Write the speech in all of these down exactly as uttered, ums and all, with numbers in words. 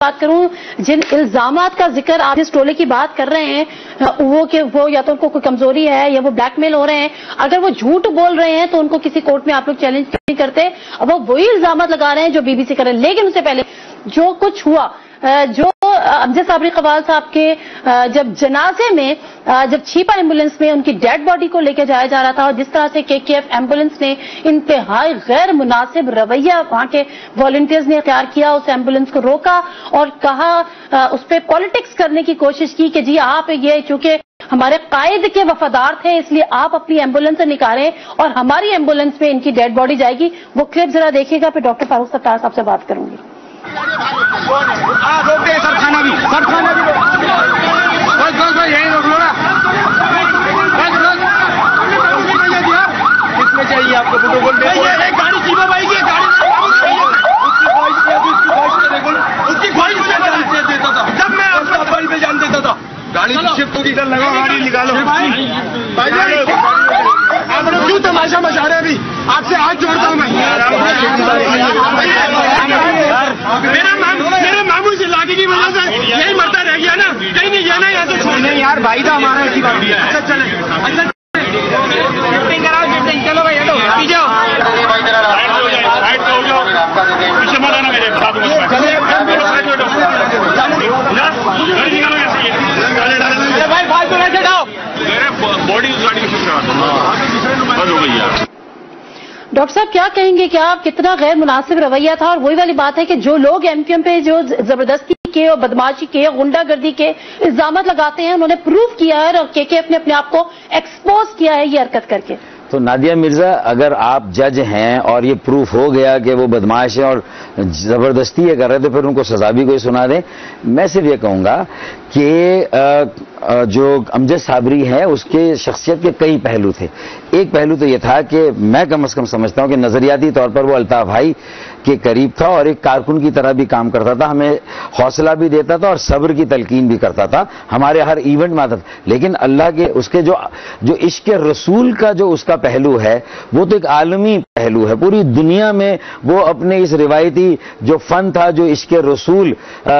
بات کروں، جن الزامات کا ذکر آپ جس ٹولے کی بات کر رہے ہیں وہ کہ وہ یا تو ان کو کوئی کمزوری ہے یا وہ بلیک میل ہو رہے ہیں، اگر وہ جھوٹ بول رہے ہیں تو ان کو کسی کورٹ میں آپ لوگ چیلنج نہیں کرتے. اب وہ وہی الزامات لگا رہے ہیں جو بی بی سی کر رہے ہیں. لیکن اس سے پہلے جو کچھ ہوا، جو امجد صابری قوال صاحب کے جب جنازے میں جب چھیپا ایمبولینس میں ان کی ڈیڈ باڈی کو لے کے جایا جا رہا تھا، اور جس طرح سے کے کے ایف ایمبولینس نے انتہائی غیر مناسب رویہ وہاں کے والنٹیئرز نے اختیار کیا، اس ایمبولینس کو روکا اور کہا، اس پہ پالیٹکس کرنے کی کوشش کی کہ جی آپ یہ چونکہ ہمارے قائد کے وفادار تھے اس لیے آپ اپنی ایمبولینس سے نکالیں اور ہماری ایمبولینس میں ان کی ڈیڈ باڈی جائے گی. وہ کلپ ذرا دیکھیے گا، پھر ڈاکٹر فاروق ستار صاحب سے بات کروں گی. سب کھانا بھی سب کھانا بھی یہی روک لو نا. کتنے چاہیے آپ کو؟ گاڑی چیپا بھائی کی گاڑی اس کی خواہش مجھے دیتا تھا جب میں آپ پہ جان دیتا تھا. گاڑی شفٹ ہوگی، ادھر لگاؤ، گاڑی نکالو. آپ لوگ کیوں تماشا مچا رہے ہیں؟ ابھی آپ سے ہاتھ جوڑتا ہوں میں. میرے ماموں سے لاگی کی وجہ سے یہی مرتا رہ گیا نا، کہیں نہیں جانا یہاں سے. نہیں یار، بھائی تھا ہمارا. اچھا چلے، اچھا شفٹنگ کراؤ، شفٹنگ. چلو بھائی ہٹو، پیچھے ہو. بھائی فالتو نہ چڑھاؤ. ڈاکٹر صاحب کیا کہیں گے کہ آپ کتنا غیر مناسب رویہ تھا؟ اور وہی والی بات ہے کہ جو لوگ ایم کیو ایم پہ جو زبردستی کے اور بدماشی کے، غنڈہ گردی کے الزامات لگاتے ہیں، انہوں نے پروف کیا ہے اور کے کے ایف نے اپنے آپ کو ایکسپوز کیا ہے یہ حرکت کر کے. تو نادیہ مرزا، اگر آپ جج ہیں اور یہ پروف ہو گیا کہ وہ بدماش ہیں اور زبردستی یہ کر رہے تو پھر ان کو سزا بھی کوئی سنا دیں. میں صرف یہ کہوں گا کہ جو امجد صابری ہے اس کے شخصیت کے کئی پہلو تھے. ایک پہلو تو یہ تھا کہ میں کم از کم سمجھتا ہوں کہ نظریاتی طور پر وہ الطاف بھائی کے قریب تھا اور ایک کارکن کی طرح بھی کام کرتا تھا، ہمیں حوصلہ بھی دیتا تھا اور صبر کی تلقین بھی کرتا تھا، ہمارے ہر ایونٹ میں آتا تھا. لیکن اللہ کے اس کے جو جو عشق رسول کا جو اس کا پہلو ہے وہ تو ایک عالمی پہلو ہے. پوری دنیا میں وہ اپنے اس روایتی جو فن تھا، جو عشق رسول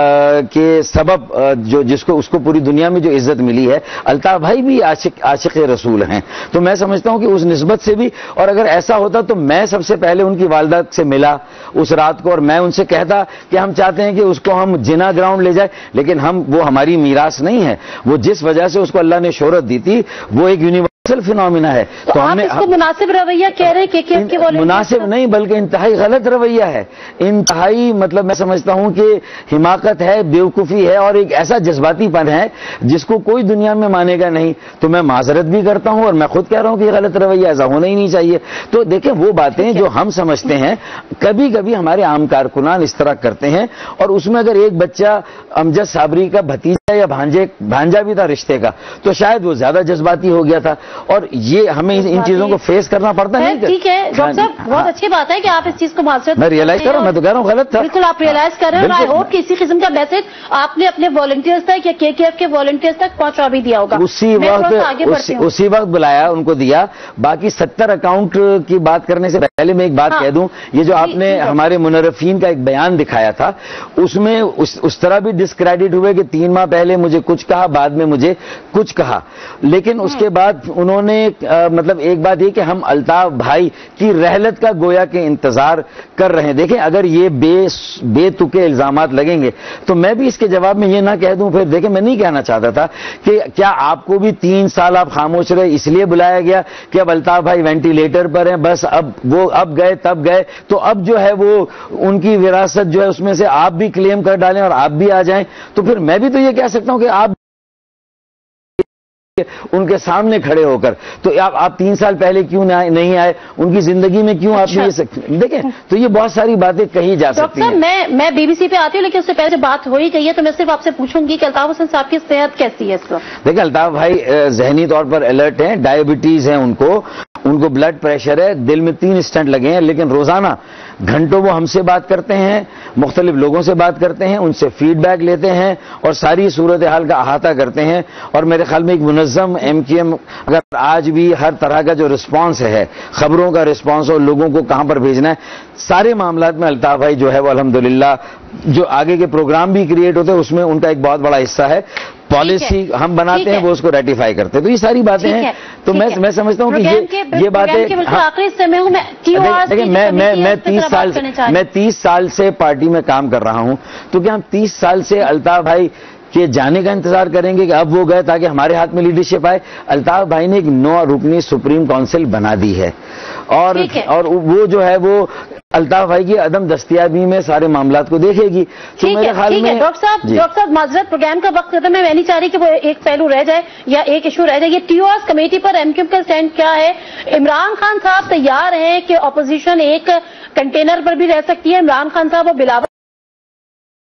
کے سبب جو جس کو اس کو پوری دنیا میں جو عزت ملی ہے، الطاف بھائی بھی عاشق عاشق رسول ہیں. تو میں سمجھتا ہوں کہ اس نسبت سے بھی، اور اگر ایسا ہوتا تو میں سب سے پہلے ان کی والدہ سے ملا اس رات کو اور میں ان سے کہتا کہ ہم چاہتے ہیں کہ اس کو ہم جنا گراؤنڈ لے جائیں، لیکن ہم وہ ہماری میراث نہیں ہے. وہ جس وجہ سے اس کو اللہ نے شہرت دی تھی وہ ایک یونیورسل فینومینا ہے. تو ہم نے اس کو مناسب رویہ کہہ رہے کہ مناسب نہیں بلکہ انتہائی غلط رویہ ہے. انتہائی مطلب میں سمجھتا ہوں کہ حماقت ہے، بیوقوفی ہے اور ایک ایسا جذباتی پن ہے جس کو کوئی دنیا میں مانے گا نہیں. تو میں معذرت بھی کرتا ہوں اور میں خود کہہ رہا ہوں کہ یہ غلط رویہ ایسا ہونا ہی نہیں چاہیے. تو دیکھیں وہ باتیں جو ہم سمجھتے ہیں کبھی کبھی ہمارے عام کارکنان اس طرح کرتے ہیں، اور اس میں اگر ایک بچہ امجد صابری کا بھتیجا یا بھانجے بھانجا بھی تھا رشتے کا تو شاید وہ زیادہ جذباتی ہو گیا تھا، اور یہ ہمیں ان چیزوں کو فیس کرنا پڑتا ہے. ٹھیک ہے ڈاکٹر صاحب، بہت اچھی بات ہے کہ آپ اس چیز کو معذرت میں ریئلائز کر رہا ہوں، میں تو کہہ رہا ہوں غلط تھا. بالکل آپ ریئلائز کر رہے ہیں، اور آئی ہوپ کہ اسی قسم کا میسج آپ نے اپنے والنٹیئرز تک یا کے کے ایف کے والنٹیئرز تک پہنچا بھی دیا ہوگا. اسی وقت اسی وقت بلایا ان کو دیا. باقی ستر اکاؤنٹ کی بات کرنے سے پہلے میں ایک بات کہہ دوں، یہ جو آپ نے ہمارے منرفین کا ایک بیان دکھایا تھا اس میں اس طرح بھی ڈسکریڈٹ ہوئے کہ تین ماہ پہلے مجھے کچھ کہا، بعد میں مجھے کچھ کہا. لیکن اس کے بعد انہوں نے مطلب ایک بات یہ کہ ہم الطاف بھائی کی رحلت کا گویا کے انتظار کر رہے ہیں. دیکھیں اگر یہ بے بے تکے الزامات لگیں گے تو میں بھی اس کے جواب میں یہ نہ کہہ دوں پھر. دیکھیں میں نہیں کہنا چاہتا تھا کہ کیا آپ کو بھی تین سال آپ خاموش رہے اس لیے بلایا گیا کہ اب الطاف بھائی وینٹیلیٹر پر ہیں، بس اب وہ اب گئے تب گئے، تو اب جو ہے وہ ان کی وراثت جو ہے اس میں سے آپ بھی کلیم کر ڈالیں اور آپ بھی آ جائیں. تو پھر میں بھی تو یہ کہہ سکتا ہوں کہ آپ ان کے سامنے کھڑے ہو کر تو آپ آپ تین سال پہلے کیوں نہیں آئے، ان کی زندگی میں کیوں آپ نہیں سکتے. دیکھیں تو یہ بہت ساری باتیں کہی جا سکتی ہیں. میں میں بی بی سی پہ آتی ہوں لیکن اس سے پہلے بات ہو ہی گئی ہے تو میں صرف آپ سے پوچھوں گی کہ الطاف حسین صاحب کی صحت کیسی ہے اس وقت؟ دیکھیں الطاف بھائی ذہنی طور پر الرٹ ہیں، ڈائبٹیز ہے ان کو، ان کو بلڈ پریشر ہے، دل میں تین اسٹنٹ لگے ہیں، لیکن روزانہ گھنٹوں وہ ہم سے بات کرتے ہیں، مختلف لوگوں سے بات کرتے ہیں، ان سے فیڈ بیک لیتے ہیں اور ساری صورتحال کا احاطہ کرتے ہیں. اور میرے خیال میں ایک منظم ایم کیو ایم اگر آج بھی ہر طرح کا جو رسپانس ہے، خبروں کا رسپانس اور لوگوں کو کہاں پر بھیجنا ہے، سارے معاملات میں الطاف بھائی جو ہے وہ الحمدللہ جو آگے کے پروگرام بھی کریٹ ہوتے ہیں اس میں ان کا ایک بہت بڑا حصہ ہے. پالیسی ہم بناتے ہیں وہ اس کو ریٹیفائی کرتے ہیں. تو یہ ساری باتیں ہیں. تو میں میں سمجھتا ہوں کہ یہ یہ باتیں میں میں میں تیس سال میں تیس سال سے پارٹی میں کام کر رہا ہوں. تو کیا ہم تیس سال سے الطاف بھائی کے جانے کا انتظار کریں گے کہ اب وہ گئے تاکہ ہمارے ہاتھ میں لیڈرشپ آئے؟ الطاف بھائی نے ایک نو رکنی سپریم کونسل بنا دی ہے اور اور وہ جو ہے وہ الطاف بھائی کی عدم دستیابی میں سارے معاملات کو دیکھے گی. تو میرے خیال میں ڈاکٹر صاحب ڈاکٹر صاحب معذرت پروگرام کا وقت ختم ہے. میں نہیں چاہ رہی کہ وہ ایک پہلو رہ جائے یا ایک ایشو رہ جائے. یہ ٹی او ایس کمیٹی پر ایم کیو ایم کا اسٹینڈ کیا ہے؟ عمران خان صاحب تیار ہیں کہ اپوزیشن ایک کنٹینر پر بھی رہ سکتی ہے؟ عمران خان صاحب اور بلاول